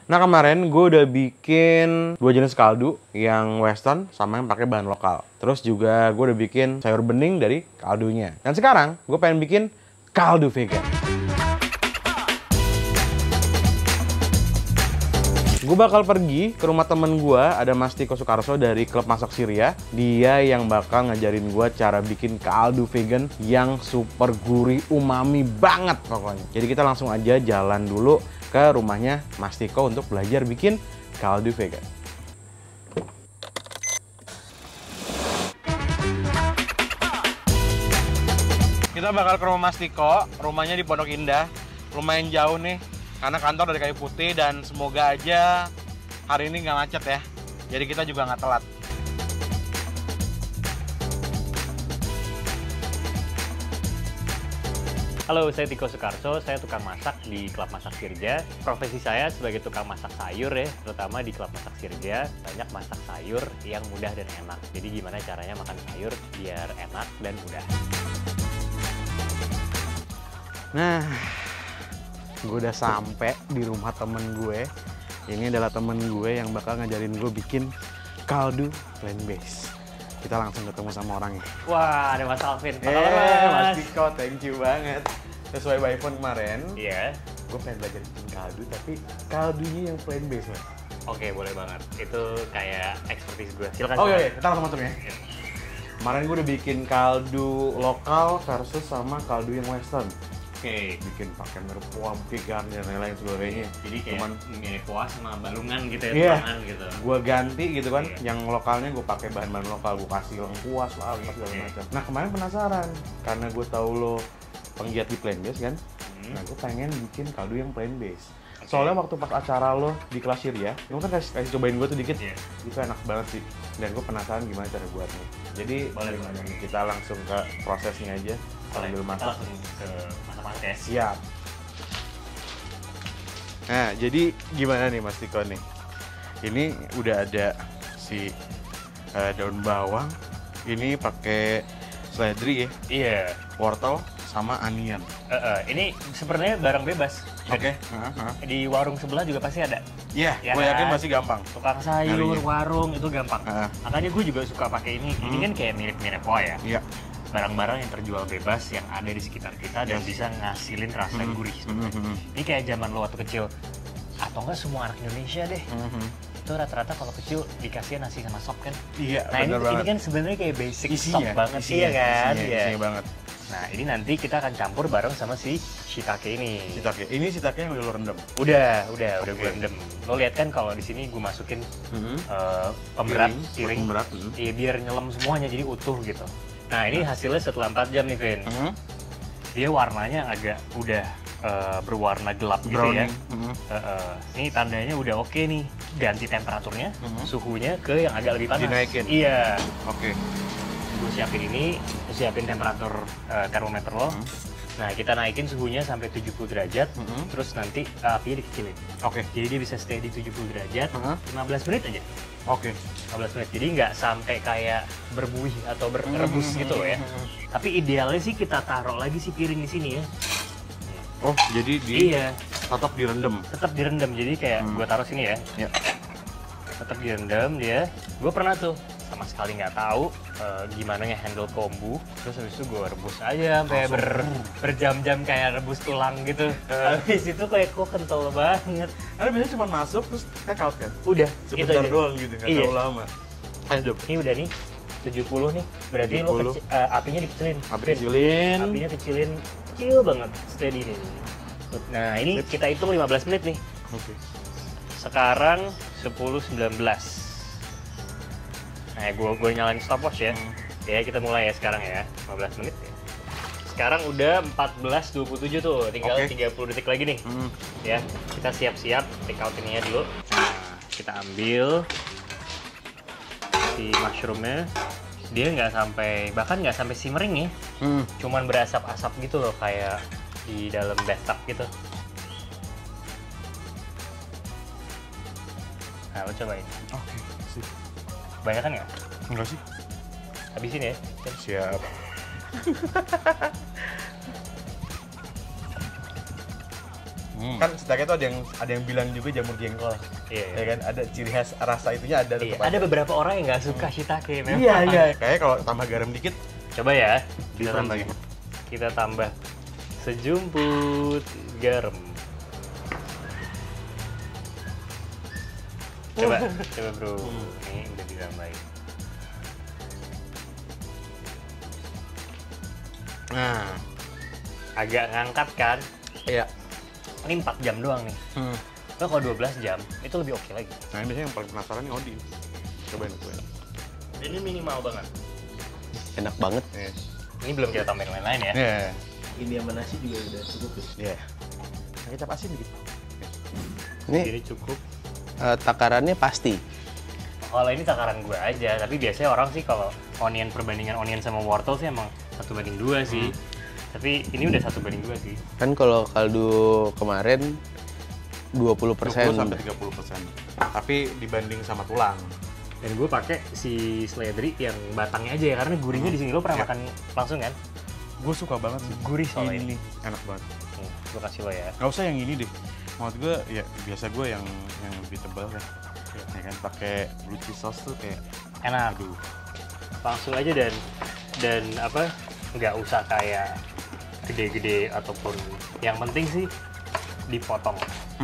Nah kemarin gue udah bikin 2 jenis kaldu, yang western sama yang pakai bahan lokal. Terus juga gue udah bikin sayur bening dari kaldunya. Dan sekarang gue pengen bikin kaldu vegan. Gue bakal pergi ke rumah temen gue, ada Mas Tiko Sukarso dari Klub Masak Syria. Dia yang bakal ngajarin gue cara bikin kaldu vegan yang super gurih, umami banget pokoknya. Jadi kita langsung aja jalan dulu ke rumahnya Mas Tiko untuk belajar bikin kaldu vegan. Kita bakal ke rumah Mas Tiko, rumahnya di Pondok Indah. Lumayan jauh nih, karena kantor dari Kayu Putih, dan semoga aja hari ini nggak macet ya. Jadi kita juga nggak telat. Halo, saya Tiko Sukarso, saya tukang masak di Klub Masak Sirja. Profesi saya sebagai tukang masak sayur ya, terutama di Klub Masak Sirja, banyak masak sayur yang mudah dan enak. Jadi gimana caranya makan sayur biar enak dan mudah. Nah, gue udah sampai di rumah temen gue. Ini adalah temen gue yang bakal ngajarin gue bikin kaldu plant-based. Kita langsung ketemu sama orangnya. Wah, ada Mas Alvin. Mas Tiko, thank you banget. Sesuai by phone kemarin, Iya. gue pengen belajar bikin kaldu, tapi kaldunya yang plant-based, Mas. Oke, boleh banget. Itu kayak expertise gue. Silakan. Oh iya, kita langsung masuk ya. Kemarin gue udah bikin kaldu lokal versus sama kaldu yang western. Oke. Bikin pakai merpua, pigar, dan lain-lain sebagainya. Jadi kayak mirip kuah sama balungan gitu ya, Iya. tulangan gitu. Gue ganti gitu kan, Iya. yang lokalnya gue pakai bahan-bahan lokal, gue kasih lengkuas, segala macam. Nah kemarin penasaran, karena gue tahu lo penggiat di plant based kan, nah gue pengen bikin kaldu yang plant based. Soalnya waktu pas acara lo di kelas Syria, lo kan kasih cobain gue tuh dikit, Iya. itu enak banget sih. Dan gue penasaran gimana cara buatnya. Jadi Boleh. kita langsung ke prosesnya aja sambil Kita masak. langsung ke masak-masak ya. Siap. Nah, jadi gimana nih Mas Tiko nih? Ini udah ada si daun bawang. Ini pakai seledri ya, Iya. wortel sama onion. Ini sebenarnya barang bebas. Oke. Di warung sebelah juga pasti ada. Iya, Ya gue yakin kan? masih gampang. Tukang sayur, Nyarinya. warung itu gampang. Heeh. Makanya gue juga suka pakai ini. Ini kan kayak mirip-mirip kuah ya. Iya. Barang-barang yang terjual bebas yang ada di sekitar kita dan bisa ngasilin rasa gurih. Ini kayak zaman lo waktu kecil. Atau enggak semua anak Indonesia deh. Itu rata-rata kalau kecil dikasih nasi sama sop kan. Iya, Nah ini bener banget. kan sebenarnya kayak basic sop Isinya, banget iya kan. Iya. Isinya banget. Nah ini nanti kita akan campur bareng sama si shiitake ini. Shiitake. Ini shiitake yang udah lo rendam. Udah gue Oke. rendam. Lo lihat kan kalau di sini gue masukin pemberat piring. Pemberat. Iya biar nyelam semuanya jadi utuh gitu. Nah ini hasilnya setelah 4 jam nih Vin. Dia warnanya agak udah berwarna gelap gitu ya. Ini tandanya udah oke nih. Ganti temperaturnya, suhunya ke yang agak lebih panas. Dinaikin? Iya. Oke. Gue siapin ini, gue siapin temperatur termometer lo. Nah kita naikin suhunya sampai 70 derajat, terus nanti apinya dikecilin. Oke. Jadi dia bisa stay di 70 derajat, 15 menit aja. Oke. 15 menit, jadi nggak sampai kayak berbuih atau berebus gitu loh ya. Tapi idealnya sih kita taruh lagi si piring di sini ya. Oh, jadi Iya, tetap direndam. tetap direndam. Jadi kayak gue taruh sini ya. Ya. Tetap direndam dia. Gue pernah tuh sama sekali nggak tahu gimana nge-handle kombu. Terus habis itu gue rebus aja sampai berjam-jam kayak rebus tulang gitu. Habis itu kayak kok kental banget. Karena biasanya cuma masuk terus take out kan? Udah, Sebentar aja. doang gitu, nggak Iya. terlalu lama. Ayo, Ini udah nih 70 nih. Berarti lo 70. apinya dikecilin. Api Vin, kecilin. apinya kecilin, kecil banget, steady nih. Nah ini kita hitung 15 menit nih. Oke. Sekarang 10.19. Nah gue nyalain stopwatch ya. Ya kita mulai ya sekarang ya, 15 menit ya. Sekarang udah 14.27 tuh, tinggal Oke. 30 detik lagi nih. Ya, kita siap-siap take out ininya dulu. Nah, kita ambil si mushroomnya. Dia nggak sampai, bahkan nggak sampai simmering ya. Cuman berasap-asap gitu loh, kayak di dalam bathtub gitu. Nah, lo cobain. Oke. Sip. Banyak kan nggak? Enggak sih? Habisin ya. Siap. Kan setidaknya tuh ada yang bilang juga jamur jengkol. Iya. Ya kan, ada ciri khas rasa itunya ada Iya, tetap ada beberapa orang yang nggak suka shiitake memang. Iya. Kayak kalau tambah garam dikit, Coba ya, kita different tambah, sih. kita tambah sejumput garam. Coba bro, ini udah ditambahin. Nah, Agak ngangkat kan? iya. Ini 4 jam doang nih. Lo kalau 12 jam, itu lebih oke lagi. Nah, ini biasanya yang paling penasaran nih Odi. Cobain. Ini minimal banget. Enak banget. Iya. Ini belum kita tambahin lain-lain ya. Iya. Ini sama nasi juga udah cukup ya. Iya. Nah, kecap asin dikit. Ini Jadi cukup. takarannya pasti. Kalau ini takaran gue aja, tapi biasanya orang sih kalau perbandingan onion sama wortel sih emang 1:2 sih. Tapi ini udah 1:2 sih. Kan kalau kaldu kemarin 20%. 20-30%. Tapi dibanding sama tulang. Dan gue pakai si seledri yang batangnya aja ya, karena gurihnya di sini lo pernah makan langsung kan? Gue suka banget sih. Gurih soalnya ini. Enak banget. Nih, gue kasih lo ya. Gak usah yang ini deh. Maksud gue ya biasa gue yang lebih tebal ya. Ya kan pakai blue cheese sauce tuh kayak Enak. aduh. Langsung aja dan apa? Nggak usah kayak gede-gede ataupun yang penting sih dipotong.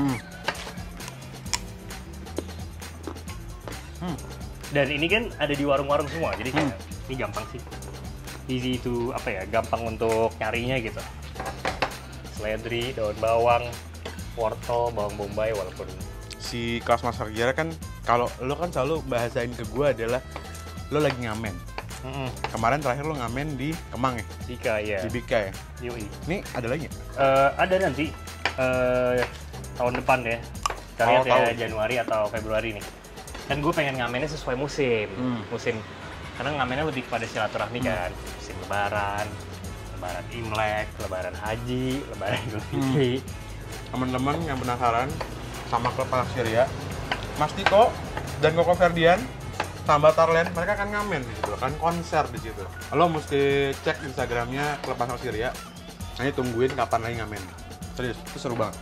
Dan ini kan ada di warung-warung semua, jadi kayak ini gampang sih. Easy to apa ya, gampang untuk nyarinya gitu. Seledri, daun bawang, wortel, bawang bombay, walaupun Si kelas master sejarah kan kalau lo kan selalu bahasain ke gue adalah lo lagi ngamen. Kemarin terakhir lo ngamen di Kemang ya? Bika ya. Di Bika ya? Yoi. Ini ada lagi nggak? Ada nanti tahun depan ya. Kita lihat ya, tahun. Januari atau Februari nih. Kan gue pengen ngamennya sesuai musim. Musim. Karena ngamennya lebih pada silaturahmi kan. Musim lebaran, lebaran Imlek, lebaran haji, lebaran Idul Fitri. Teman-teman yang penasaran sama klub Syria, Mas Tiko dan Koko Ferdian tambah Tarlen, mereka akan ngamen di situ, kan konser di situ. Lo mesti cek Instagramnya klub Syria. Nanti tungguin kapan lagi ngamen. Serius, itu seru banget.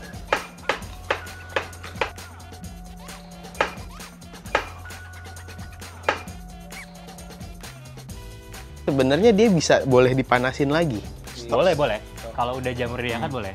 Sebenarnya dia bisa boleh dipanasin lagi. Boleh. Kalau udah jamur diangkat boleh.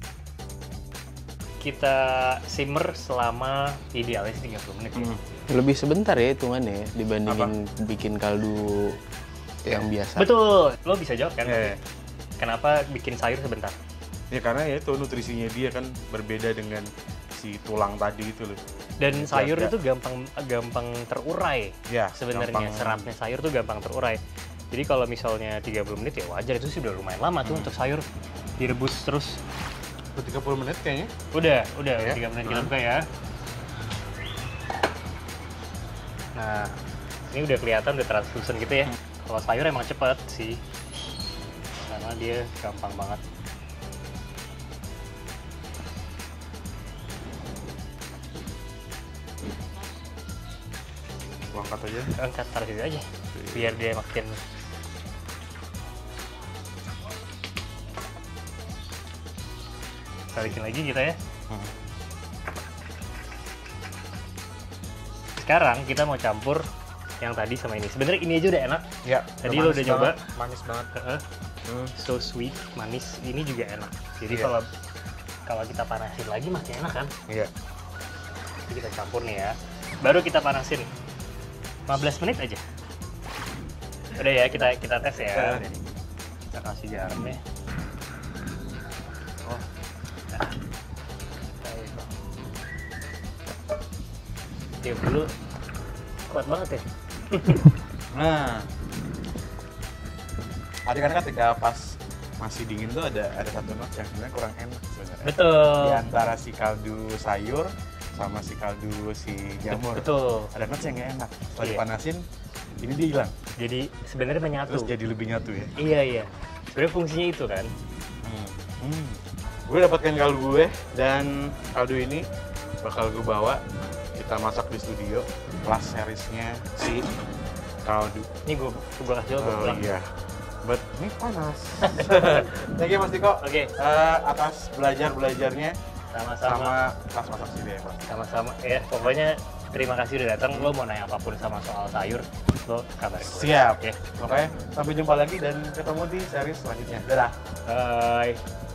Kita simmer selama idealnya sih 30 menit ya. Lebih sebentar ya hitungannya ya, dibandingin bikin kaldu yang biasa. Betul, lo bisa jawab kan? Iya. Kenapa bikin sayur sebentar? Ya karena ya itu nutrisinya dia kan berbeda dengan si tulang tadi itu loh. Dan sayur Jaga. itu gampang terurai. Ya, Sebenarnya gampang. seratnya sayur tuh gampang terurai. Jadi kalau misalnya 30 menit ya wajar, itu sih udah lumayan lama tuh untuk sayur direbus terus. 30 menit kayaknya. Udah Ya. 3 menit kita buka ya. Nah, ini udah kelihatan udah translucent gitu ya. Kalau sayur emang cepet sih. Karena dia gampang banget. Lo angkat aja. Angkat taruh situ aja. Biar dia makin balikin lagi kita ya. Sekarang kita mau campur yang tadi sama ini. Sebenarnya ini aja udah enak. Ya. Tadi lo udah nyoba. Manis banget. So sweet, manis. Ini juga enak. Jadi Iya. kalau kita panasin lagi makin enak kan. Iya. Jadi kita campur nih ya. Baru kita panasin 15 menit aja. Udah ya, kita tes ya. Kita kasih garamnya. Oh. Nah. Tiup dulu. Kuat banget ya. Nah, tadi kan ketika pas masih dingin tuh ada satu notes yang sebenarnya kurang enak sebenarnya. Betul. Di antara si kaldu sayur sama si kaldu si jamur. Betul. Ada notes yang nggak enak. Setelah Iya. dipanasin, ini dia hilang. Jadi sebenarnya menyatu. Terus jadi lebih nyatu ya. Iya. Sebenarnya fungsinya itu kan. Gue dapatkan kaldu gue dan kaldu ini bakal gue bawa kita masak di studio plus seriesnya si kaldu. Ini gue kasih lo gue pulang. Iya. But ini panas. Thank you Mas Tiko. Oke. Atas belajarnya Sama-sama. sama kelas masak Syria, Bang. Sama-sama ya, pokoknya terima kasih udah datang. Lo mau nanya apapun sama soal sayur, lo kabarin gue. Siap. Ya. Oke, sampai jumpa lagi dan ketemu di seri selanjutnya. Dadah. Bye.